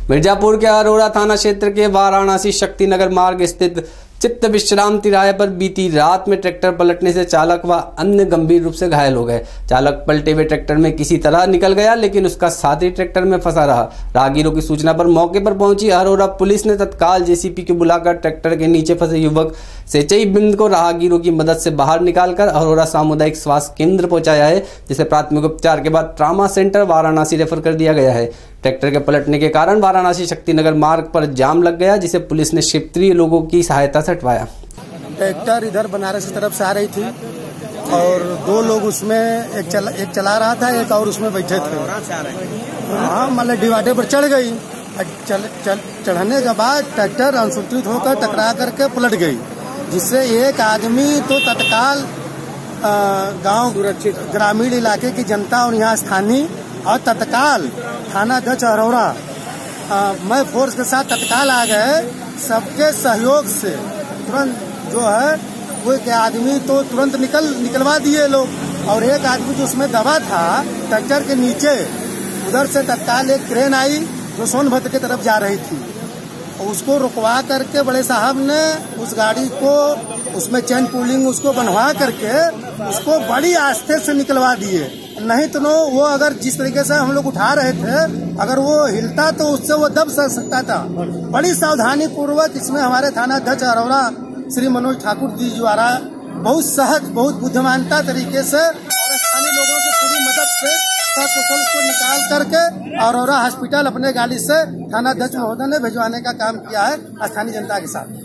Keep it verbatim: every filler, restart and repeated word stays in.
मिर्जापुर के अरोरा थाना क्षेत्र के वाराणसी शक्तिनगर मार्ग स्थित चित्त विश्राम तिराहे पर बीती रात में ट्रैक्टर पलटने से चालक व अन्य गंभीर रूप से घायल हो गए। चालक पलटे हुए ट्रैक्टर में किसी तरह निकल गया, लेकिन उसका साथी ट्रैक्टर में फंसा रहा। राहगीरों की सूचना पर मौके पर पहुंची अरोरा पुलिस ने तत्काल जेसीबी को बुलाकर ट्रैक्टर के नीचे फंसे युवक सेचई बिंद को राहगीरों की मदद से बाहर निकालकर अरोरा सामुदायिक स्वास्थ्य केंद्र पहुंचाया है, जिसे प्राथमिक उपचार के बाद ट्रामा सेंटर वाराणसी रेफर कर दिया गया है। ट्रैक्टर के पलटने के कारण वाराणसी शक्तिनगर मार्ग पर जाम लग गया, जिसे पुलिस ने क्षेत्रीय लोगों की सहायता से हटवाया। ट्रैक्टर इधर बनारस की तरफ से आ रही थी और दो लोग उसमें एक चला, एक चला रहा था, एक और उसमें बैठे थे। हाँ, मतलब डिवाइडर पर चढ़ गई। चल, चल, चढ़ने के बाद ट्रैक्टर अनसुरक्षित होकर टकरा करके पलट गई, जिससे एक आदमी तो तत्काल गांव ग्रामीण इलाके की जनता और यहाँ स्थानीय और तत्काल थाना अध्यक्ष अरोरा मैं फोर्स के साथ तत्काल आ गए। सबके सहयोग से तुरंत जो है वो एक आदमी तो तुरंत निकल निकलवा दिए लोग, और एक आदमी जो उसमें दबा था ट्रैक्टर के नीचे, उधर से तत्काल एक क्रेन आई जो सोनभद्र की तरफ जा रही थी, उसको रुकवा करके बड़े साहब ने उस गाड़ी को उसमें चेन पुलिंग उसको बनवा करके उसको बड़ी आस्ते से निकलवा दिए। नहीं तो वो अगर जिस तरीके से हम लोग उठा रहे थे, अगर वो हिलता तो उससे वो दब सकता था। बड़ी सावधानी पूर्वक इसमें हमारे थाना अध्यक्ष अरोरा श्री मनोज ठाकुर जी द्वारा बहुत सहज, बहुत बुद्धिमानता तरीके से और स्थानीय लोगों की पूरी मदद से सकुशल को निकाल करके अरोरा हॉस्पिटल अपने गाड़ी से थाना अध्यक्ष महोदय ने भिजवाने का काम किया है स्थानीय जनता के साथ।